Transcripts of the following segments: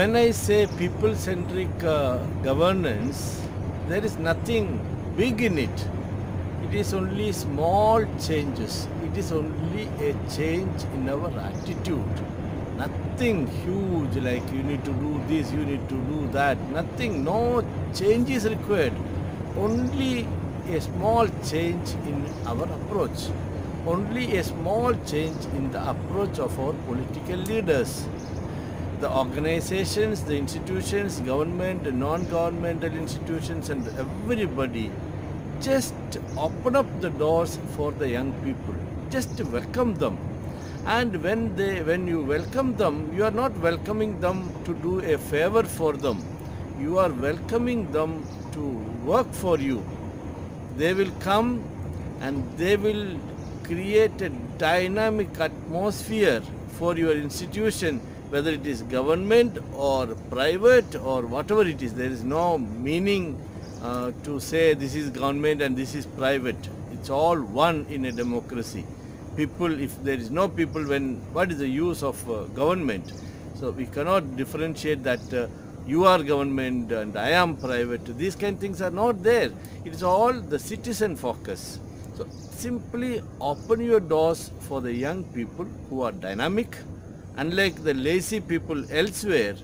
when I say people-centric governance, there is nothing big in it. It is only small changes. It is only a change in our attitude. Nothing huge like you need to do this, you need to do that. Nothing, no change is required. Only a small change in our approach. Only a small change in the approach of our political leaders. The organizations, the institutions, government, non-governmental institutions and everybody just open up the doors for the young people. Just welcome them. And when you welcome them, you are not welcoming them to do a favor for them. You are welcoming them to work for you. They will come and they will create a dynamic atmosphere for your institution, whether it is government or private or whatever it is. There is no meaning to say this is government and this is private. It's all one in a democracy. People, if there is no people, what is the use of government? So we cannot differentiate that you are government and I am private. These kind of things are not there. It is all the citizen focus. So simply open your doors for the young people who are dynamic. Unlike the lazy people elsewhere,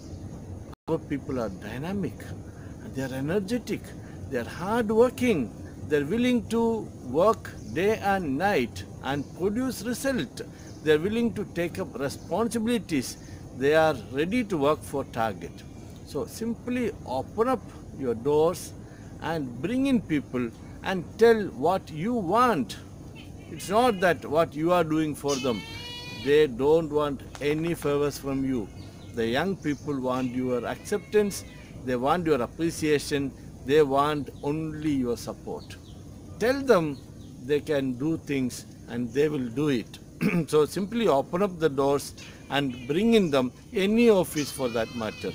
our people are dynamic, they are energetic, they are hard-working, they are willing to work day and night and produce result. They are willing to take up responsibilities. They are ready to work for target. So simply open up your doors and bring in people and tell what you want. It's not that what you are doing for them. They don't want any favors from you. The young people want your acceptance, they want your appreciation, they want only your support. Tell them they can do things and they will do it. So simply open up the doors and bring in them, any office for that matter.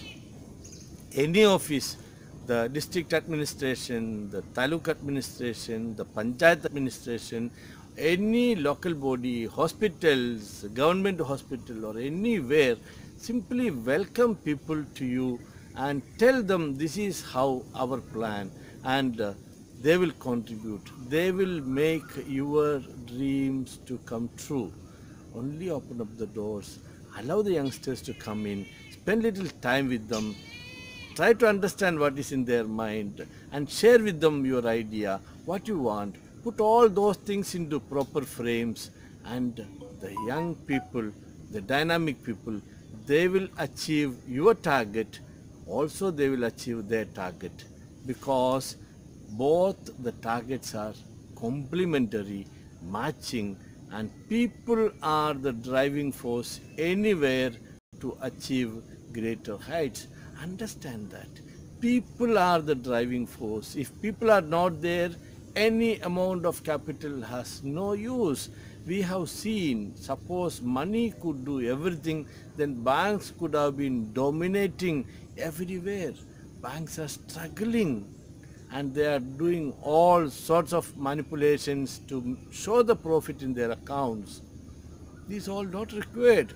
Any office, the district administration, the taluk administration, the panchayat administration, any local body, hospitals, government hospital or anywhere, simply welcome people to you and tell them this is how our plan, and they will contribute. They will make your dreams to come true. Only open up the doors, allow the youngsters to come in, spend little time with them, try to understand what is in their mind and share with them your idea, what you want. Put all those things into proper frames and the young people, the dynamic people, they will achieve your target. Also they will achieve their target because both the targets are complementary, matching, and people are the driving force anywhere to achieve greater heights. Understand that. People are the driving force. If people are not there, any amount of capital has no use. We have seen, suppose money could do everything, then banks could have been dominating everywhere. Banks are struggling and they are doing all sorts of manipulations to show the profit in their accounts. These all not required.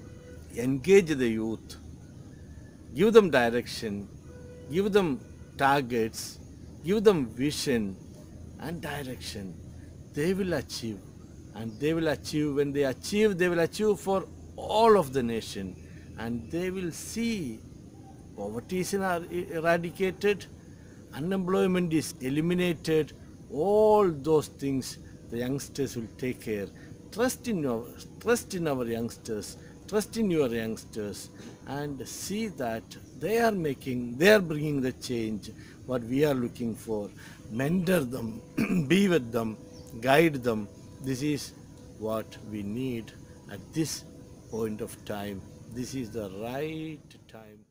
Engage the youth, give them direction, give them targets, give them vision and direction. They will achieve, and they will achieve. When they achieve, they will achieve for all of the nation, and they will see poverty is eradicated, unemployment is eliminated, all those things the youngsters will take care. Trust in our youngsters, trust in your youngsters, and see that they are bringing the change what we are looking for. Mentor them, be with them, guide them. This is what we need at this point of time. This is the right time.